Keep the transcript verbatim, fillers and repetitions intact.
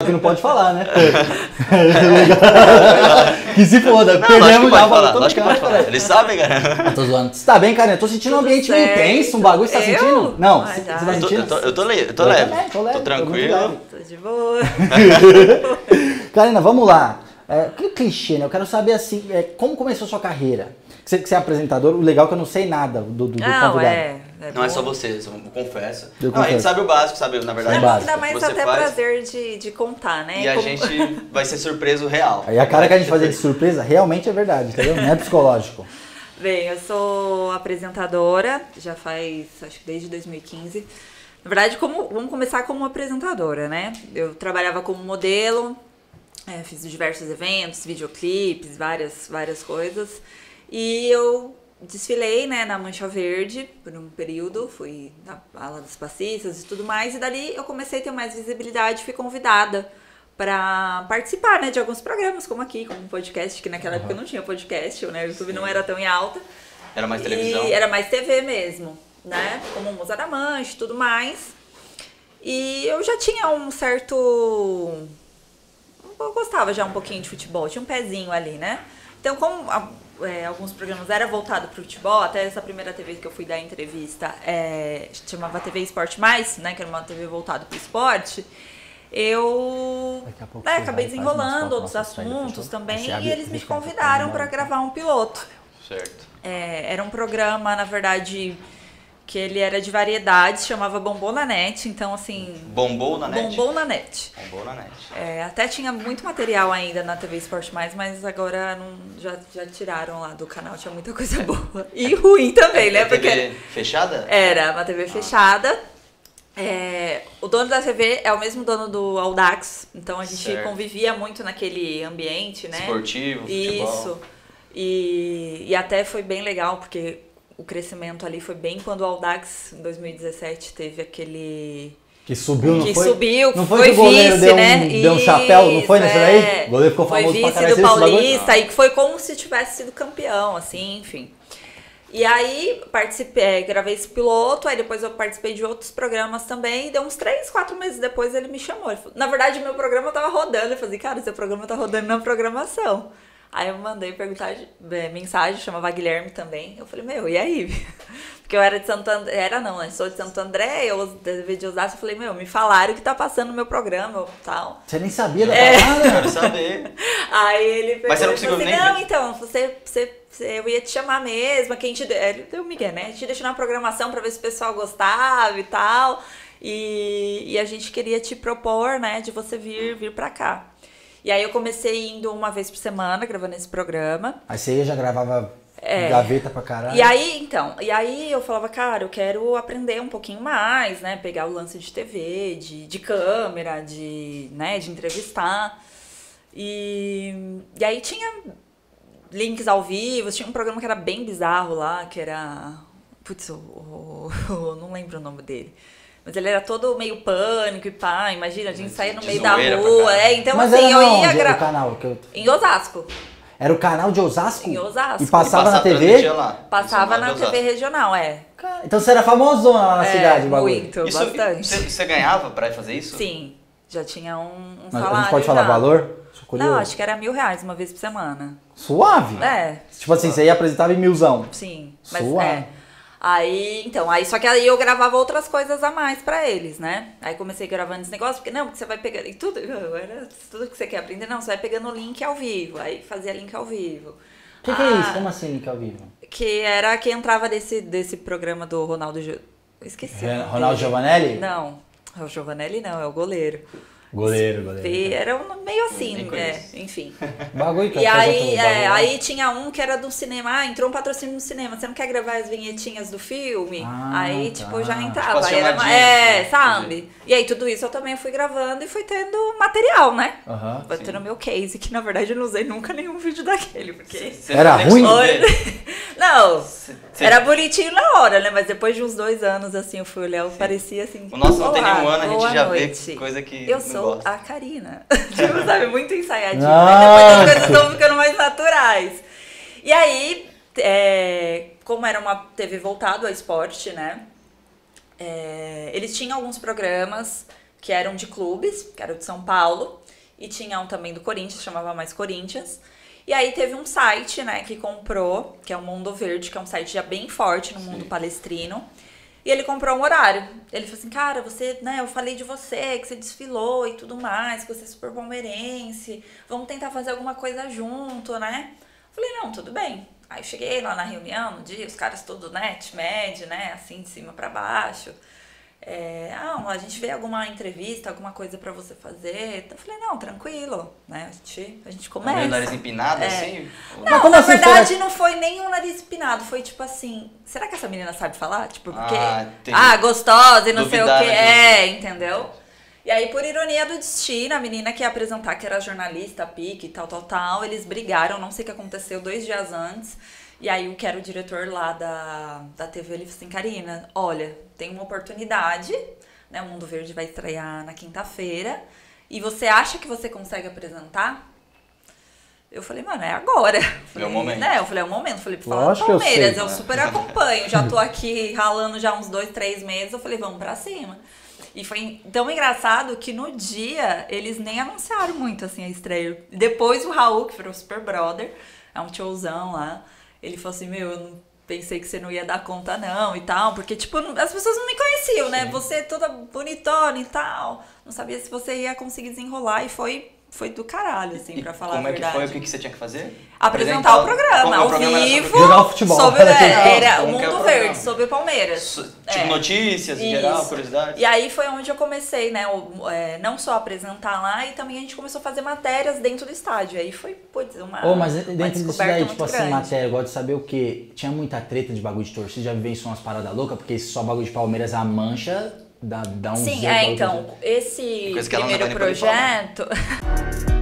Que não pode falar, né? Que se foda, Não, perdemos já. Falar, lógico que pode falar. Eles sabem, cara. Eu tô zoando. Você tá bem, cara? Eu tô sentindo Tudo um ambiente certo. meio tenso, um bagulho. Você tá Eu? sentindo? Não, Ah, você já. você tá Eu tô, sentindo? eu tô, eu tô, le- eu tô Eu leve. também, tô leve, Tô tô muito tranquilo. leve. Tô de boa. Karina, vamos lá. É, que clichê, né? Eu quero saber assim, é, como começou a sua carreira? Você, que você é apresentador, o legal é que eu não sei nada do, do, do Não, convidado. é. é Não é bom. só você, eu confesso. Eu Não, a gente confesso. sabe o básico, sabe? Na verdade, É É básico. bom que dá mais você até faz, prazer de, de contar, né? E a Como- gente vai ser surpreso real. Aí a cara que a gente fazia de surpresa realmente é verdade, entendeu? Não é psicológico. Bem, eu sou apresentadora, já faz, acho que desde dois mil e quinze. Na verdade, como, vamos começar como apresentadora, né? Eu trabalhava como modelo, é, fiz diversos eventos, videoclipes, várias, várias coisas. E eu desfilei, né, na Mancha Verde por um período, fui na ala dos passistas e tudo mais. E dali eu comecei a ter mais visibilidade, fui convidada para participar, né, de alguns programas, como aqui, como um podcast, que naquela época não tinha podcast, né, o YouTube não era tão em alta. Era mais televisão? E era mais T V mesmo, né, como Musa da Mancha e tudo mais. E eu já tinha um certo... Eu gostava já um pouquinho de futebol, tinha um pezinho ali, né. Então, como é, alguns programas eram voltados para o futebol, até essa primeira T V que eu fui dar entrevista, é, chamava T V Esporte Mais, né, que era uma T V voltada para o esporte, eu Daqui a pouco né, você acabei vai, faz umas desenrolando fotos, outros nossa, saída, assuntos fechou? também, Você abre e e eles me deixa eu convidaram ficar para gravar um piloto. Certo. É, era um programa, na verdade, que ele era de variedades, chamava Bombom na Net, então assim... Bombou na net? Bombom na Net. Bombou na net. É, até tinha muito material ainda na T V Esporte Mais, mas agora não, já, já tiraram lá do canal, tinha muita coisa boa. E ruim também, né? É T V Porque fechada? era uma T V fechada. É, o dono da T V é o mesmo dono do Audax, então a gente Certo. convivia muito naquele ambiente, né? Esportivo, futebol. Isso. E, e até foi bem legal, porque o crescimento ali foi bem quando o Audax, em dois mil e dezessete, teve aquele... Que subiu, não que foi? subiu, Não foi, foi que o goleiro vice, deu um, né? deu um chapéu, não foi nessa daí? É. O goleiro ficou famoso foi pra vice caralho. do Você viu esse bagulho? Paulista, e que foi como se tivesse sido campeão, assim, enfim. E aí, participei, gravei esse piloto, aí depois eu participei de outros programas também, e deu uns três, quatro meses depois ele me chamou. Ele falou, na verdade, meu programa tava rodando, eu falei, cara, seu programa tá rodando na programação. Aí eu mandei perguntar, é, mensagem, chamava Guilherme também. Eu falei, meu, e aí? Porque eu era de Santo André, era não, né? Sou de Santo André, eu de de Osasco, eu falei, meu, me falaram que tá passando no meu programa e tal. Você nem sabia da É. parada? Quero saber. Aí ele perguntou, Mas você não ele falou conseguiu assim, nem não, ver? então, você, você, você- eu ia te chamar mesmo, quem te deu, ele deu o Miguel, né? Te deixou na programação pra ver se o pessoal gostava e tal. E, e a gente queria te propor, né, de você vir, vir pra cá. E aí eu comecei indo uma vez por semana, gravando esse programa. Aí você ia, já gravava É. gaveta pra caralho. E aí, então, e aí eu falava, cara, eu quero aprender um pouquinho mais, né? Pegar o lance de T V, de, de câmera, de, né, de entrevistar. E, e aí tinha links ao vivo, tinha um programa que era bem bizarro lá, que era... Putz, o, o, o- não lembro o nome dele. Mas ele era todo meio pânico e pá, imagina, a gente saía no De meio da zoeira pra rua. caralho. É, então Mas assim, era eu onde ia era o gravar. canal? Que eu... Em Osasco. Era o canal de Osasco? Em Osasco. E passava E na passa- T V? transmitia lá. Passava Isso, na de T V Osasco. regional, é. Cara, então você era famosona lá na É, cidade, o bagulho. muito, Isso, bastante. Você, você ganhava pra fazer isso? Sim, já tinha um, um Mas salário. a gente pode falar já. valor? Sou curioso. Não, acho que era mil reais uma vez por semana. Suave? É, Tipo assim, você ia apresentar em milzão. sim. Mas Suave. é. Aí, então, aí só que aí eu gravava outras coisas a mais pra eles, né? Aí comecei gravando esse negócio, porque não, porque você vai pegando. E tudo, era tudo que você quer aprender, não, você vai pegando o link ao vivo. Aí fazia link ao vivo. O que, que é Ah, isso? Como assim, link ao vivo? Que era que entrava desse, desse programa do Ronaldo. Jo... Eu esqueci. o Re- nome Ronaldo dele. Giovanelli? Não, é o Giovanelli não, é o goleiro. Goleiro, goleiro. E era um meio assim, Nem é, conheço. enfim. Bagulho que E apresenta aí, o é, bagulho lá. aí tinha um que era do cinema, ah, entrou um patrocínio no cinema, você não quer gravar as vinhetinhas do filme? Ah, aí, tá. tipo, já Tipo entrava. as aí era uma- chamadinhas, é, né? sabe? E aí tudo isso eu também fui gravando e fui tendo material, né? Aham. Foi tendo meu case, que na verdade eu não usei nunca nenhum vídeo daquele, porque... Você Era nem ruim? conseguiu ver. Não, Cê- era bonitinho na hora, né? Mas depois de uns dois anos, assim, eu fui olhar, eu parecia assim... O nosso não tem "Olá, nenhum ano, a gente boa já noite. vê coisa que Eu não sou gosta. a Karina. Tipo, sabe, muito ensaiadinho. Nossa. Né? Depois as coisas estão ficando mais naturais. E aí, é, como era uma T V voltado ao esporte, né? é, eles tinham alguns programas que eram de clubes, que era o de São Paulo, e tinha um também do Corinthians, chamava Mais Corinthians. E aí teve um site, né, que comprou, que é o Mundo Verde, que é um site já bem forte no mundo palestrino. E ele comprou um horário. Ele falou assim, cara, você, né, eu falei de você, que você desfilou e tudo mais, que você é super palmeirense, vamos tentar fazer alguma coisa junto, né? Falei, não, tudo bem. Aí eu cheguei lá na reunião, no dia, os caras todos, né, T-Med, né, assim, de cima pra baixo. É, ah, a gente vê alguma entrevista, alguma coisa pra você fazer. Eu falei, não, tranquilo, né? A gente, a gente começa. Meio nariz empinado, é. assim? Não, na assim, verdade foi... não foi nem um nariz empinado, foi tipo assim, será que essa menina sabe falar? Tipo, porque, ah, ah gostosa e não sei o que, é, entendeu? E aí, por ironia do destino, a menina que ia apresentar, que era jornalista, pique, tal, tal, tal, eles brigaram, não sei o que aconteceu, dois dias antes. E aí, o que era o diretor lá da, da T V, ele falou assim, Karina, olha, tem uma oportunidade, né? O Mundo Verde vai estrear na quinta-feira, e você acha que você consegue apresentar? Eu falei, mano, é agora. Falei, é o momento. Né? Eu falei, é o momento. Falei, pra falar do Palmeiras, eu, eu super acompanho, já tô aqui ralando já uns dois, três meses, eu falei, vamos pra cima. E foi tão engraçado que no dia, eles nem anunciaram muito, assim, a estreia. Depois o Raul, que foi o super brother, é um tiozão lá, ele falou assim, meu, eu não pensei que você não ia dar conta não e tal, porque, tipo, as pessoas não me conheciam, né? Sim. Você toda bonitona e tal, não sabia se você ia conseguir desenrolar e foi, foi do caralho, assim, e pra falar como a verdade. Como é que foi? O que você tinha que fazer? Apresentar, Apresentar o programa, ao programa vivo, jogar o futebol. sobre, é, era o Mundo Mundo Verde, sobre o Palmeiras. So, tipo é. notícias em geral, curiosidades. E aí foi onde eu comecei, né, o, é, não só apresentar lá, e também a gente começou a fazer matérias dentro do estádio. Aí foi, putz, uma oh, mas dentro uma disso daí, tipo grande. assim, matéria, eu gosto de saber o quê? Tinha muita treta de bagulho de torcida, já vivenciou umas paradas loucas, porque esse só bagulho de Palmeiras, a mancha, dá, dá um Sim, zero é, então, esse primeiro projeto...